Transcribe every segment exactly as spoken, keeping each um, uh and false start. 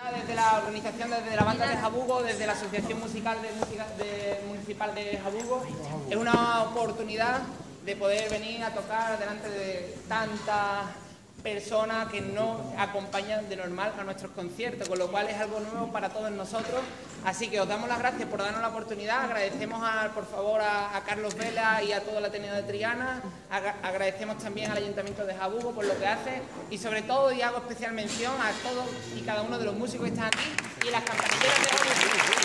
Desde la organización, desde la banda de Jabugo, desde la Asociación Musical de Música de, Municipal de Jabugo, es una oportunidad de poder venir a tocar delante de tantas personas que no acompañan de normal a nuestros conciertos, con lo cual es algo nuevo para todos nosotros. Así que os damos las gracias por darnos la oportunidad, agradecemos a, por favor a, a Carlos Vela y a todo el Ateneo de Triana, Agra agradecemos también al Ayuntamiento de Jabugo por lo que hace y sobre todo, y hago especial mención a todos y cada uno de los músicos que están aquí y las campanilleras de Jabugo.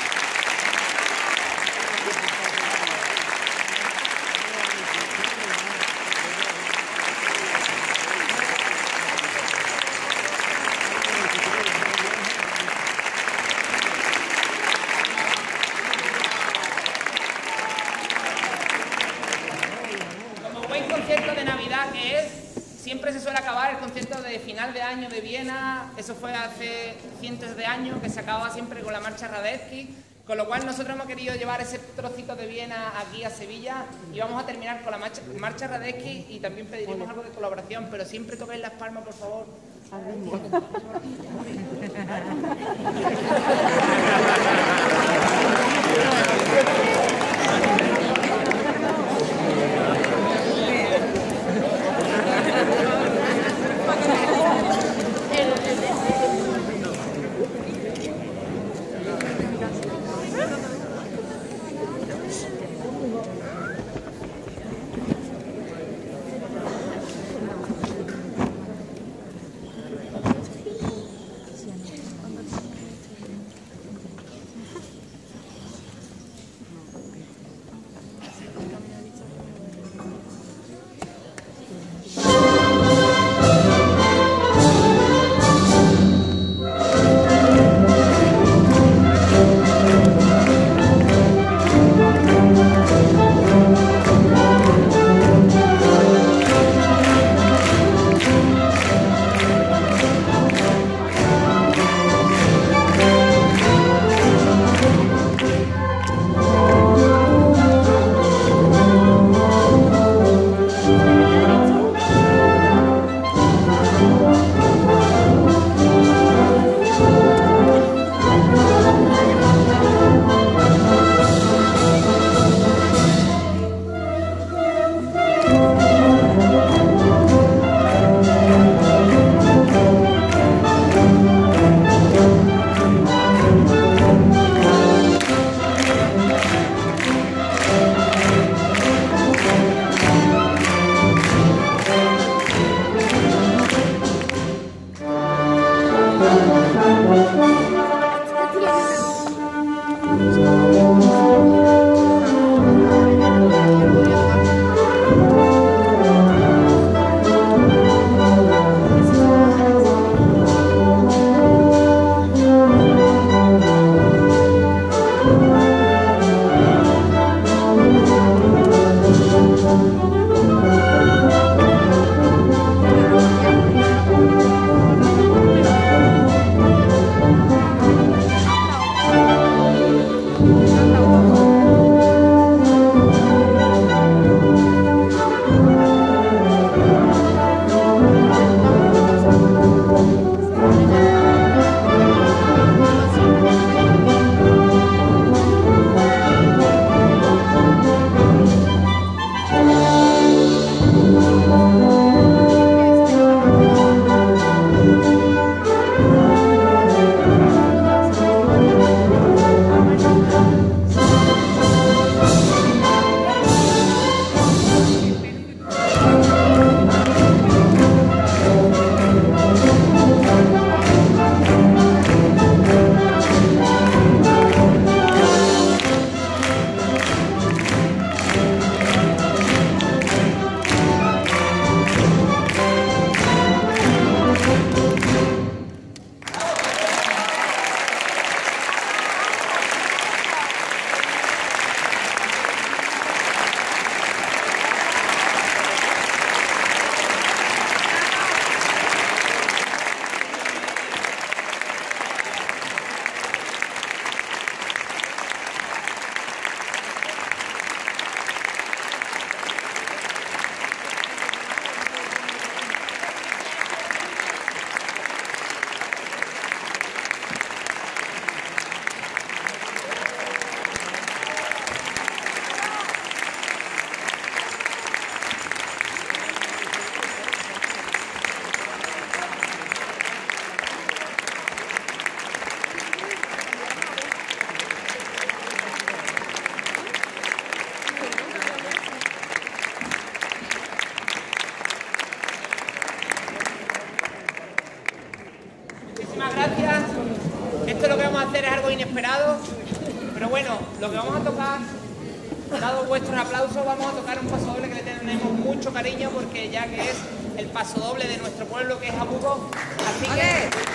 Concierto de Navidad que es, siempre se suele acabar el concierto de final de año de Viena, eso fue hace cientos de años, que se acababa siempre con la marcha Radetzky, con lo cual nosotros hemos querido llevar ese trocito de Viena aquí a Sevilla y vamos a terminar con la marcha, marcha Radetzky y también pediremos algo de colaboración, pero siempre toquéis las palmas, por favor. muchísimas gracias. Esto lo que vamos a hacer es algo inesperado, pero bueno, lo que vamos a tocar, dado vuestros aplausos, vamos a tocar un paso doble que le tenemos mucho cariño porque ya que es el paso doble de nuestro pueblo que es Jabugo, así que...